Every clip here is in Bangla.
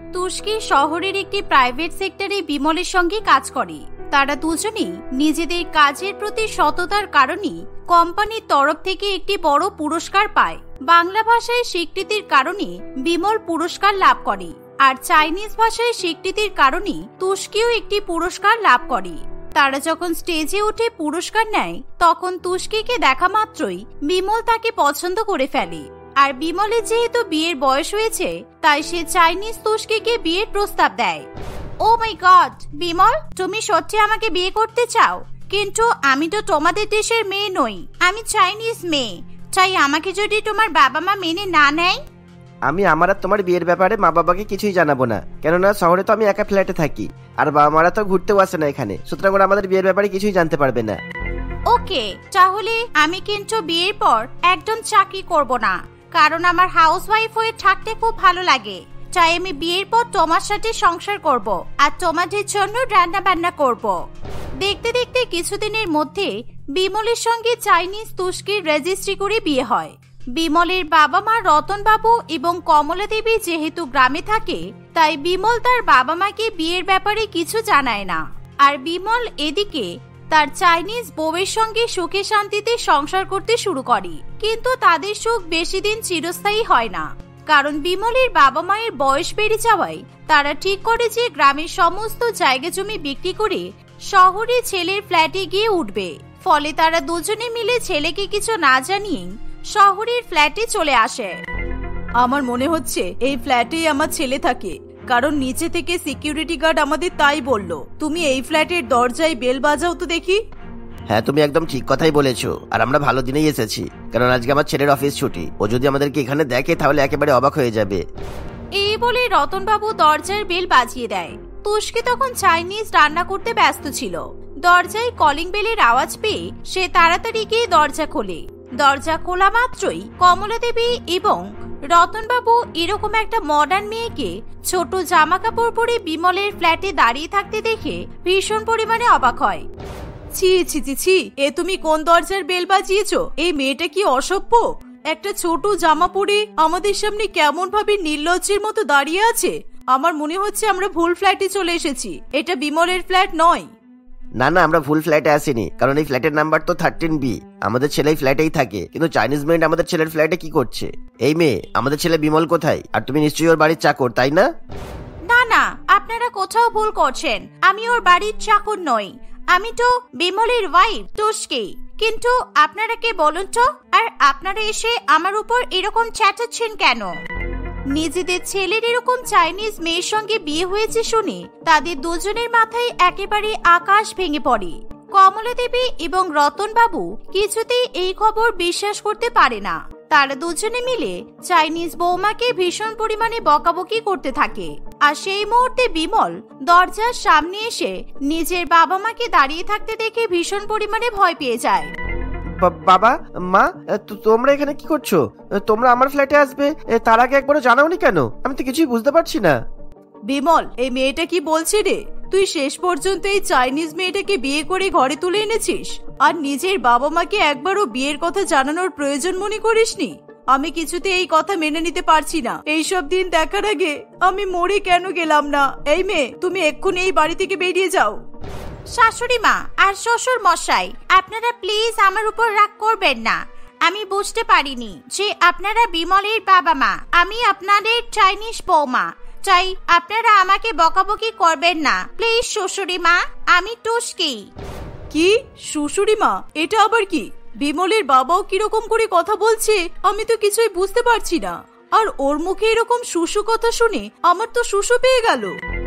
তুষ্কি শহরের একটি প্রাইভেট সেক্টরে বিমলের সঙ্গে কাজ করে। তারা দুজনেই নিজেদের কাজের প্রতি সততার কারণে কোম্পানির তরফ থেকে একটি বড় পুরস্কার পায়। বাংলা ভাষায় স্বীকৃতির কারণে বিমল পুরস্কার লাভ করে, আর চাইনিজ ভাষায় স্বীকৃতির কারণে তুষ্কিও একটি পুরস্কার লাভ করে। তারা যখন স্টেজে উঠে পুরস্কার নেয় তখন তুষ্কিকে দেখা মাত্রই বিমল তাকে পছন্দ করে ফেলে। আর বিমলের যেহেতু বিয়ের বয়স হয়েছে তাই সে চাইনিজ তুষ্কিকে বিয়ের প্রস্তাব দেয়। ও মাই গড বিমল, তুমি সত্যি আমাকে বিয়ে করতে চাও? কিন্তু আমি তো তোমাদের দেশের মেয়ে নই, আমি চাইনিজ মেয়ে। তাই আমাকে যদি তোমার বাবা মা মেনে না নেয়? আমি আমার আর তোমার বিয়ের ব্যাপারে মা বাবাকে কিছুই জানাবো না, কেননা শহরে তো আমি একা ফ্ল্যাটে থাকি, আর বাবা মারা তো ঘুরতেও আসে না এখানে, সুতরাং ওরা আমাদের বিয়ের ব্যাপারে কিছুই জানতে পারবে না। ওকে, তাহলে আমি কিন্তু বিয়ের পর একদম চাকরি করব না, কারণ আমার হাউস ওয়াইফ হয়ে থাকতে খুব ভালো লাগে। তাই আমি বিয়ের পর তোমার সাথে সংসার করব আর তোমাদের জন্য রান্না বান্না করব। দেখতে দেখতে কিছুদিনের মধ্যে বিমলের সঙ্গে চাইনিজ তুষ্কির রেজিস্ট্রি করে বিয়ে হয়। বিমলের বাবা মা রতন বাবু এবং কমলা দেবী যেহেতু গ্রামে থাকে তাই বিমল তার বাবা মাকে বিয়ের ব্যাপারে কিছু জানায় না। আর বিমল এদিকে তার চাইনিজ বউয়ের সঙ্গে সুখে শান্তিতে সংসার করতে শুরু করে। কিন্তু তাদের সুখ বেশি দিন চিরস্থায়ী হয় না, কারণ বিমলের বাবা মায়ের বয়স বেড়ে যাওয়ায় তারা ঠিক করে যে গ্রামের সমস্ত জায়গা জমি বিক্রি করে শহরে ছেলের ফ্ল্যাটে গিয়ে উঠবে। ফলে তারা দুজনে মিলে ছেলেকে কিছু না জানিয়ে শহরের ফ্ল্যাটে চলে আসে। আমার মনে হচ্ছে এই ফ্ল্যাটেই আমার ছেলে থাকে, কারণ নিচে থেকে সিকিউরিটি গার্ড আমাদের তাই বলল। তুমি এই ফ্ল্যাটের দরজায় বেল বাজাও তো দেখি। হ্যাঁ, তুমি একদম ঠিক কথাই বলেছো, আর আমরা ভালো দিনেই এসেছি, কারণ আজকে আমার ছেলের অফিস ছুটি। ও যদি আমাদেরকে এখানে দেখে তাহলে একেবারে অবাক হয়ে যাবে। এই বলে রতন বাবু দরজার বেল বাজিয়ে দেয়। তুষ্কি তখন চাইনিজ রান্না করতে ব্যস্ত ছিল। দরজায় কলিং বেলের আওয়াজ পেয়ে সে তাড়াতাড়ি গিয়ে দরজা খোলে। দরজা খোলা মাত্রই কমলা দেবী এবং রতন বাবু এরকম একটা মডার্ন মেয়েকে ছোট জামা কাপড় পরে বিমলের ফ্ল্যাটে দাঁড়িয়ে থাকতে দেখে ভীষণ পরিমাণে অবাক হয়। ছি ছি ছি ছি, এ তুমি কোন দরজার বেল বাজিয়েছো? এই মেয়েটা কি অসভ্য? একটা ছোট জামা পরে আমাদের সামনে কেমন ভাবে নির্লজ্জের মতো দাঁড়িয়ে আছে। আমার মনে হচ্ছে আমরা ভুল ফ্ল্যাটে চলে এসেছি, এটা বিমলের ফ্ল্যাট নয়। না না, আমরা ভুল ফ্ল্যাটে আসিনি, কারণ এই ফ্ল্যাটের নাম্বার তো 13B। আমাদের ছেলে ফ্ল্যাটেই থাকে, কিন্তু চাইনিজ মেয়ে আমাদের ছেলের ফ্ল্যাটে কি করছে? এই মেয়ে, আমাদের ছেলে বিমল কোথায়? আর তুমি নিশ্চয়ই ওর বাড়ির চাকর, তাই না? না না, আপনারা কোথাও ভুল করছেন। আমি ওর বাড়ির চাকর নই, আমি তো বিমলের ওয়াইফ তুষ্কি। কিন্তু আপনারা কে বলুন তো? আর আপনারা এসে আমার উপর এরকম চেঁচাচ্ছেন কেন? নিজেদের ছেলের এরকম চাইনিজ মেয়ের সঙ্গে বিয়ে হয়েছে শুনে তাদের দুজনের মাথায় একেবারে আকাশ ভেঙে পড়ে। কমলা দেবী এবং রতন বাবু কিছুতেই এই খবর বিশ্বাস করতে পারে না। তারা দুজনে মিলে চাইনিজ বৌমাকে ভীষণ পরিমাণে বকাবকি করতে থাকে। আর সেই মুহূর্তে বিমল দরজার সামনে এসে নিজের বাবা মাকে দাঁড়িয়ে থাকতে দেখে ভীষণ পরিমাণে ভয় পেয়ে যায়। বাবা মা, তোমরা এখানে কি করছো? তোমরা আমার ফ্ল্যাটে আসবে তার আগে একবারও জানাওনি কেন? আমি তো কিছুই বুঝতে পারছি না। বিমল, এই মেয়েটা কি বলছে রে? তুই শেষ পর্যন্ত এই চাইনিজ মেয়েটাকে বিয়ে করে ঘরে তুলে এনেছিস, আর নিজের বাবা মাকে একবারও বিয়ের কথা জানানোর প্রয়োজন মনে করিসনি। আমি কিছুতে এই কথা মেনে নিতে পারছি না। এইসব দিন দেখার আগে আমি মরে কেন গেলাম না? এই মেয়ে, তুমি এক্ষুনি এই বাড়ি থেকে বেরিয়ে যাও। শাশুড়ি মা আর শ্বশুর মশাই, আপনারা প্লিজ আমার উপর রাগ করবেন না। আমি বুঝতে পারিনি যে আপনারা বিমলের বাবা মা, আমি আপনাদের চাইনিজ বৌমা। চাই আপনারা আমাকে বকাবকি করবেন না প্লিজ। শ্বশুরি মা, আমি তুষ্কি। কি শ্বশুরি মা? এটা আবার কি? বিমলের বাবাও কিরকম করে কথা বলছে আমি তো কিছুই বুঝতে পারছি না। আর ওর মুখে এরকম শুশু কথা শুনে আমার তো শুশু পেয়ে গেল।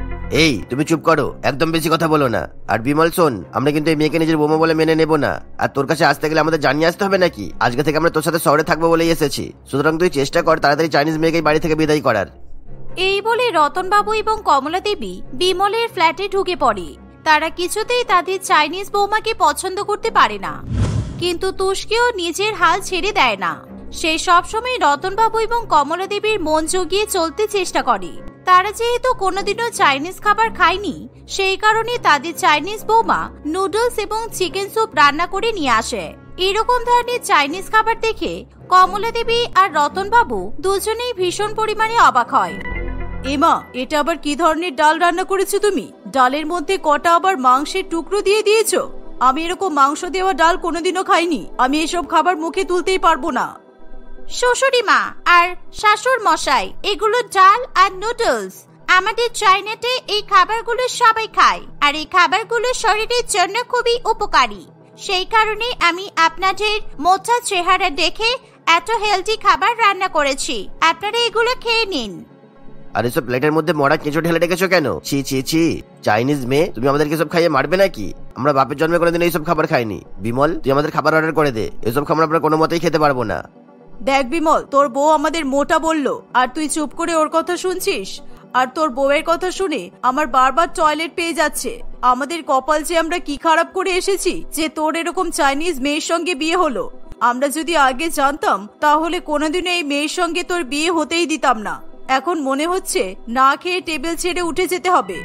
এই তুমি চুপ করো, একদম বেশি কথা বলো না। আর বিমল শোন, আমরা কিন্তু এই মেয়েকে নিজের বৌমা বলে মেনে নেব না। আর তোর কাছে আসতে গেলে আমাদের জানিয়ে আসতে হবে নাকি? আজকে থেকে আমরা তোর সাথে শহরে থাকবো বলেই এসেছি, সুতরাং তুই চেষ্টা কর তাড়াতাড়ি চাইনিজ মেয়েকে বাড়ি থেকে বিদায় করার। এই বলে রতন বাবু এবং কমলা দেবী বিমলের ফ্ল্যাটে ঢুকে পড়ে। তারা কিছুতেই তাদের চাইনিজ বৌমাকে পছন্দ করতে পারে না, কিন্তু তুষ্কিও নিজের হাল ছেড়ে দেয় না। সে সবসময় রতন বাবু এবং কমলা দেবীর মন জগিয়ে চলতে চেষ্টা করে। তারা যেহেতু কোনোদিনও চাইনিজ খাবার খায়নি, সেই কারণে তাদের চাইনিজ বৌমা নুডলস এবং চিকেন স্যুপ রান্না করে নিয়ে আসে। এরকম ধরনের চাইনিজ খাবার দেখে কমলা দেবী আর রতন বাবু দুজনেই ভীষণ পরিমাণে অবাক হয়। এমা, এটা আবার কি ধরনের ডাল রান্না করেছো তুমি? ডালের মধ্যে কটা আবার মাংসের টুকরো দিয়ে দিয়েছো? আমি এরকম মাংস দেওয়া ডাল কোনোদিনও খাইনি। আমি এসব খাবার মুখে তুলতেই পারবো না। শ্বশুরি মা আর শাশুড় মশাই, এগুলো ডাল আর নুডলস। আমাদের চাইনাতে এই খাবারগুলো সবাই খায়, আর এই খাবারগুলো শরীরের জন্য খুবই উপকারী। সেই কারণে আমি আপনাদের মোটা চেহারা দেখে এত হেলদি খাবার রান্না করেছি। আপনারা এগুলো খেয়ে নিন। আর এসব প্লেটের মধ্যে মরা কেঁচো ঢেলে রেখেছো কেন? ছি ছি ছি, চাইনিজ মেয়ে, তুমি আমাদেরকে সব খাইয়ে মারবে নাকি? আমরা বাপের জন্মে কোনোদিন এইসব খাবার খাইনি। বিমল, তুই আমাদের খাবার অর্ডার করে দে। এসব খাবার আমরা কোনো মতেই খেতে পারবো না। দেখ বিমল, তোর বউ আমাদের মোটা বললো, আর তুই চুপ করে ওর কথা শুনছিস। আর তোর বউয়ের কথা শুনে আমার বারবার টয়লেট পেয়ে যাচ্ছে। আমাদের কপাল যে আমরা কি খারাপ করে এসেছি যে তোর এরকম চাইনিজ মেয়ের সঙ্গে বিয়ে হলো। আমরা যদি আগে জানতাম তাহলে কোনোদিনও এই মেয়ের সঙ্গে তোর বিয়ে হতেই দিতাম না। এখন মনে হচ্ছে না খেয়ে টেবিল ছেড়ে উঠে যেতে হবে।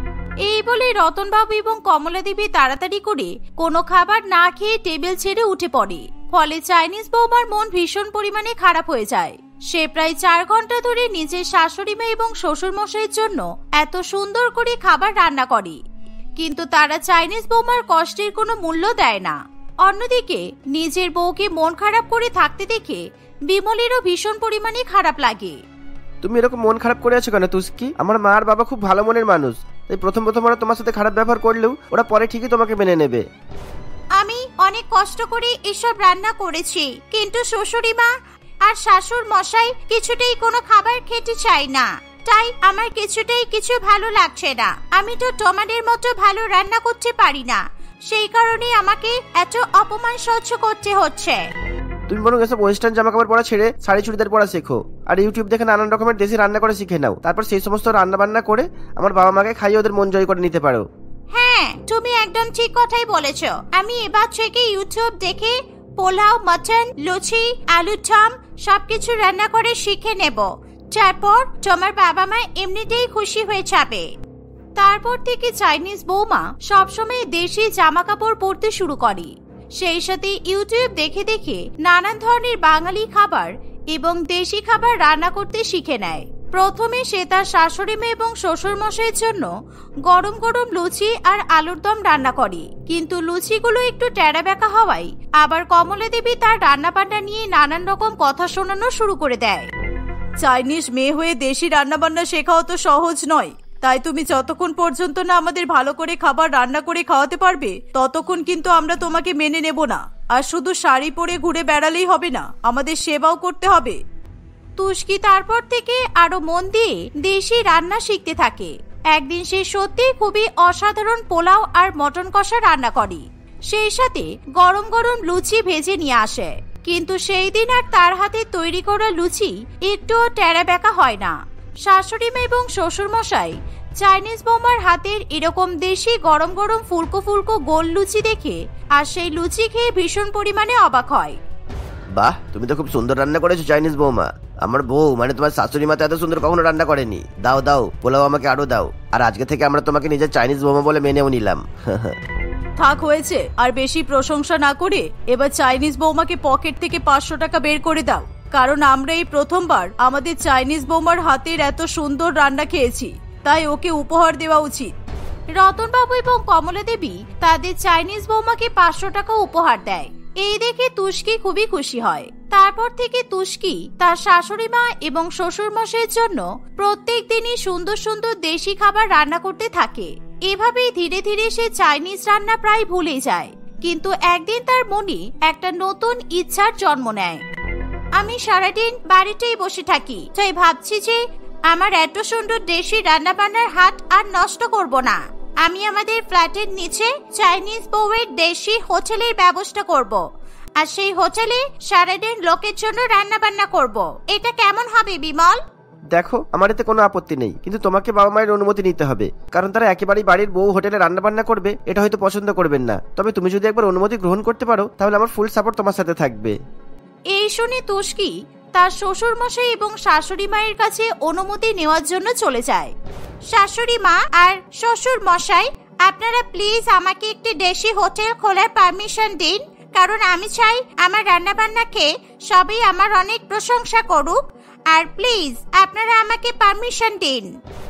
এই বলে রতনবাবু এবং কমলা দেবী তাড়াতাড়ি করে কোনো খাবার না খেয়ে টেবিল ছেড়ে উঠে পড়ে। ফলে চাইনিজ বৌমার মন ভীষণ পরিমাণে খারাপ হয়ে যায়। সে প্রায় 4 ঘন্টা ধরে নিজের শাশুড়ি মা এবং শ্বশুর মশাইয়ের জন্য এত সুন্দর করে খাবার রান্না করে, কিন্তু তারা চাইনিজ বৌমার কষ্টের কোনো মূল্য দেয় না। অন্যদিকে নিজের বউকে মন খারাপ করে থাকতে দেখে বিমলেরও ভীষণ পরিমাণে খারাপ লাগে। তুমি এরকম মন খারাপ করে আছো কেন তুস্কি? আমার মা আর বাবা খুব ভালো মনের মানুষ, তাই প্রথম ওরা তোমার সাথে খারাপ ব্যবহার করলেও ওরা পরে ঠিকই তোমাকে মেনে নেবে। আমি অনেক কষ্ট করে এসব রান্না করেছি, কিন্তু শ্বশুরি মা আর শাশুড় মশাই কিছুতেই কোনো খাবার খেতে চায় না। তাই আমার কিছুতেই কিছু ভালো লাগছে না। আমি তো তোমাদের মতো ভালো রান্না করতে পারি না, সেই কারণে আমাকে এত অপমান সহ্য করতে হচ্ছে। তুমি বরং এসব ওয়েস্টার্ন জামা কাপড় পরা ছেড়ে শাড়ি চুড়িদার পরা শেখো, আর ইউটিউব দেখে নানান রকমের দেশি রান্না করে শিখে নাও। তারপর সেই সমস্ত রান্না বান্না করে আমার বাবা মাকে খাইয়ে ওদের মন জয় করে নিতে পারো। হ্যাঁ, তুমি একদম ঠিক কথাই বলেছো। আমি এবার থেকে ইউটিউব দেখে পোলাও, মাটন, লুচি, আলুর দম সবকিছু রান্না করে শিখে নেব। তারপর তোমার বাবা মা এমনিতেই খুশি হয়ে যাবে। তারপর থেকে চাইনিজ বৌমা সবসময় দেশি জামা কাপড় পরতে শুরু করে। সেই সাথে ইউটিউব দেখে দেখে নানান ধরনের বাঙালি খাবার এবং দেশি খাবার রান্না করতে শিখে নেয়। প্রথমে সে তার শাশুড়ি মেয়ে এবং শ্বশুর মশাইয়ের জন্য গরম গরম লুচি আর আলুর দম রান্না করে, কিন্তু লুচিগুলো একটু টেরা বেঁকা হওয়ায় আবার কমলা দেবী তার রান্না বান্না নিয়ে নানান রকম কথা শোনানো শুরু করে দেয়। চাইনিজ মেয়ে হয়ে দেশি রান্না বান্না শেখাও তো সহজ নয়, তাই তুমি যতক্ষণ পর্যন্ত না আমাদের ভালো করে খাবার রান্না করে খাওয়াতে পারবে ততক্ষণ কিন্তু আমরা তোমাকে মেনে নেব না। আর শুধু শাড়ি পরে ঘুরে বেড়ালেই হবে না, আমাদের সেবাও করতে হবে। তুস্কি তারপর থেকে আরো মন দিয়ে দেশি রান্না শিখতে থাকে। একদিন সে সত্যি খুবই অসাধারণ পোলাও আর মটন কষা রান্না করে, সেই সাথে গরম গরম লুচি ভেজে নিয়ে আসে। কিন্তু সেই দিন আর তার হাতে তৈরি করা লুচি একটুও টেরা বেঁকা হয় না। শাশুড়ি মা এবং শ্বশুর মশাই চাইনিজ বৌমার হাতের এরকম দেশি গরম গরম ফুলকো ফুলকো গোল লুচি দেখে আর সেই লুচি খেয়ে ভীষণ পরিমাণে অবাক হয়। বাহ, তুমি তো খুব সুন্দর রান্না করেছো চাইনিজ বৌমা। আমার বউ মানে তোমার শাশুড়ি মা তো এত সুন্দর কখনো রান্না করেনি। দাও দাও, পোলাও আমাকে আরো দাও। আর আজকে থেকে আমরা তোমাকে নিজের চাইনিজ বৌমা বলে মেনেও নিলাম। থাক, হয়েছে। আর বেশি প্রশংসা না করে এবার চাইনিজ বৌমাকে পকেট থেকে 500 টাকা বের করে দাও, কারণ আমরা এই প্রথমবার আমাদের চাইনিজ বৌমার হাতের এত সুন্দর রান্না খেয়েছি, তাই ওকে উপহার দেওয়া উচিত। রতনবাবু এবং কমলা দেবী তাদের চাইনিজ বৌমাকে 500 টাকা উপহার দেয়। এই দেখে তুস্কি খুবই খুশি হয়। তারপর থেকে তুস্কি তার শাশুড়ি মা এবং শ্বশুর মশাইয়ের জন্য প্রত্যেক দিনই সুন্দর সুন্দর দেশি খাবার রান্না করতে থাকে। এভাবেই ধীরে ধীরে সে চাইনিজ রান্না প্রায় ভুলে যায়। কিন্তু একদিন তার মনে একটা নতুন ইচ্ছার জন্ম নেয়। আমি সারাদিন বাড়িতেই বসে থাকি, তাই ভাবছি যে আমার এত সুন্দর দেশি রান্না বান্নার হাত আর নষ্ট করব না। আমি আমাদের ফ্ল্যাটের নিচে চাইনিজ বউয়ের দেশি হোটেলের ব্যবস্থা করব, আর সেই হোটেলে সারাদিন লোকের জন্য রান্না বান্না করব। এটা কেমন হবে বিমল? দেখো, আমার এতে কোনো আপত্তি নেই, কিন্তু তোমাকে বাবা মায়ের অনুমতি নিতে হবে, কারণ তারা একেবারেই বাড়ির বউ হোটেলে রান্না বান্না করবে এটা হয়তো পছন্দ করবেন না। তবে তুমি যদি একবার অনুমতি গ্রহণ করতে পারো তাহলে আমার ফুল সাপোর্ট তোমার সাথে থাকবে। এই শুনে তুস্কি তার শ্বশুর মশাই এবং শাশুড়ি মায়ের কাছে অনুমতি নেওয়ার জন্য চলে যায়। শাশুড়ি মা আর শ্বশুর মশাই, আপনারা প্লিজ আমাকে একটি দেশি হোটেল খোলার পারমিশন দিন, কারণ আমি চাই আমার রান্না বান্না খেয়ে সবাই আমার অনেক প্রশংসা করুক আর প্লিজ আপনারা আমাকে পারমিশন দিন।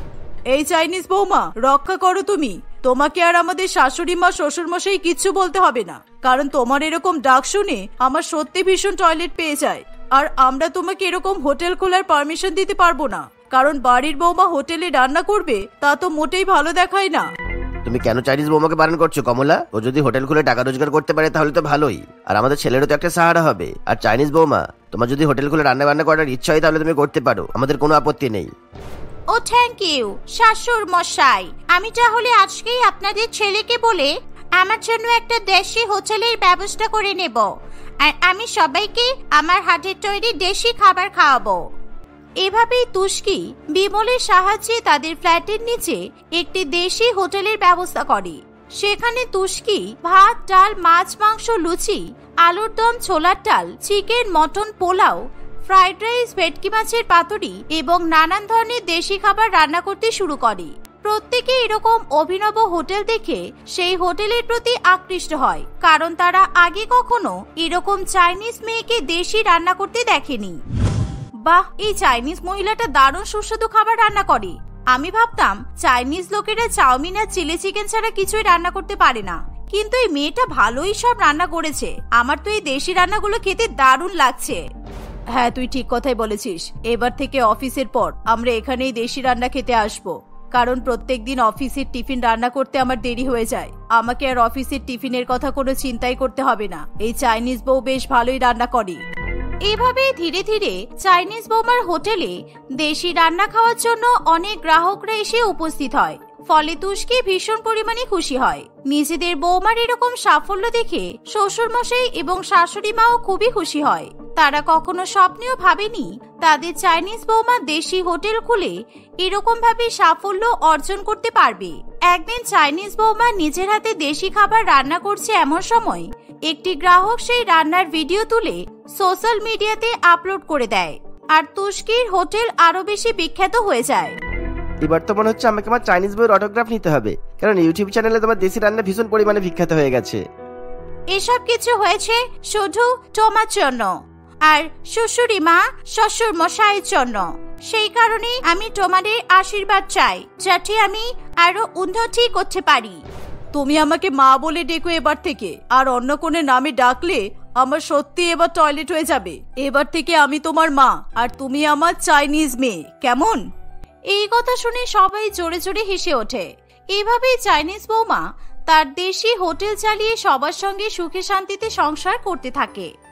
এই চাইনিজ বৌমা, রক্ষা করো তুমি। তোমাকে আর আমাদের শাশুড়ি মা শ্বশুর মশাই কিচ্ছু বলতে হবে না, কারণ তোমার এরকম ডাক শুনে আমার সত্যি ভীষণ টয়লেট পেয়ে যায়। আর আমরা তোমাকে এরকম হোটেল খোলার পারমিশন দিতে পারবো না, কারণ বাড়ির বৌমা হোটেলে রান্না করবে তা তো মোটেই ভালো দেখায় না। তুমি কেন চাইনিজ বৌমাকে বারণ করছো কমলা? ও যদি হোটেল খুলে টাকা রোজগার করতে পারে তাহলে তো ভালোই, আর আমাদের ছেলেরও তো একটা সাহারা হবে। আর চাইনিজ বৌমা, তোমার যদি হোটেল খুলে রান্না বান্না করার ইচ্ছা হয় তাহলে তুমি করতে পারো, আমাদের কোনো আপত্তি নেই। ও থ্যাংক ইউ শাশুড় মশাই। আমি তাহলে আজকেই আপনাদের ছেলেকে বলে আমার জন্য একটা দেশি হোটেলের ব্যবস্থা করে নেব, আর আমি সবাইকে আমার হাতের তৈরি দেশি খাবার খাওয়াবো। এভাবেই তুষ্কি বিমলের সাহায্যে তাদের ফ্ল্যাটের নিচে একটি দেশি হোটেলের ব্যবস্থা করে। সেখানে তুষ্কি ভাত, ডাল, মাছ, মাংস, লুচি, আলুর দম, ছোলার ডাল, chicken, mutton, pulao, fried rice, ভেটকি মাছের পাতুরি এবং নানান ধরনের দেশি খাবার রান্না করতে শুরু করে। প্রত্যেকে এরকম অভিনব হোটেল দেখে সেই হোটেলের প্রতি আকৃষ্ট হয়, কারণ তারা আগে কখনো এরকম চাইনিজ মেয়েকে দেশি রান্না করতে দেখেনি। বাহ, এই চাইনিজ মহিলাটা দারুণ সুস্বাদু খাবার রান্না করে। আমি ভাবতাম চাইনিজ লোকেরা চাউমিন আর চিলি চিকেন ছাড়া কিছুই রান্না করতে পারে না, কিন্তু এই মেয়েটা ভালোই সব রান্না করেছে। আমার তো এই দেশি রান্নাগুলো খেতে দারুণ লাগছে। হ্যাঁ, তুই ঠিক কথাই বলেছিস। এবার থেকে অফিসের পর আমরা এখানেই দেশি রান্না খেতে আসবো, কারণ প্রত্যেকদিন অফিসের টিফিন রান্না করতে আমার দেরি হয়ে যায়। আমাকে আর অফিসের টিফিনের কথা কোনো চিন্তাই করতে হবে না। এই চাইনিজ বউ বেশ ভালোই রান্না করে। এভাবে ধীরে ধীরে চাইনিজ বৌমার হোটেলে দেশি রান্না খাওয়ার জন্য অনেক গ্রাহকরা এসে উপস্থিত হয়। ফলে তুষ্কি ভীষণ পরিমাণে খুশি হয়। নিজেদের বৌমার এরকম সাফল্য দেখে শ্বশুর মশাই এবং শাশুড়ি মাও খুবই খুশি হয়। তারা কখনো স্বপ্নেও ভাবেনি তাদের চাইনিজ বৌমা দেশি হোটেল খুলে এরকম ভাবে সাফল্য অর্জন করতে পারবে। একদিন চাইনিজ বৌমা নিজের হাতে দেশি খাবার রান্না করছে, এমন সময় একটি গ্রাহক সেই রান্নার ভিডিও তুলে সোশ্যাল মিডিয়াতে আপলোড করে দেয়, আর তুষ্কির হোটেল আরো বেশি বিখ্যাত হয়ে যায়। এবার তো মনে হচ্ছে আমাকে আমার চাইনিজ বইয়ের অটোগ্রাফ নিতে হবে, কারণ ইউটিউব চ্যানেলে তোমার দেশি রান্না ভীষণ পরিমাণে বিখ্যাত হয়ে গেছে। এসব কিছু হয়েছে শুধু তোমার জন্য আর শ্বশুরি মা শ্বশুর মশাইয়ের জন্য। সেই কারণে আমি তোমাদের আশীর্বাদ চাই, যাতে আমি আরো উন্নতি করতে পারি। তুমি আমাকে মা বলে ডেকো এবার থেকে, আর অন্য কোনো নামে ডাকলে আমার সত্যি এবার টয়লেট হয়ে যাবে। এবার থেকে আমি তোমার মা আর তুমি আমার চাইনিজ মেয়ে, কেমন? এই কথা শুনে সবাই জোরে জোরে হেসে ওঠে। এভাবেই চাইনিজ বৌমা তার দেশি হোটেল চালিয়ে সবার সঙ্গে সুখে শান্তিতে সংসার করতে থাকে।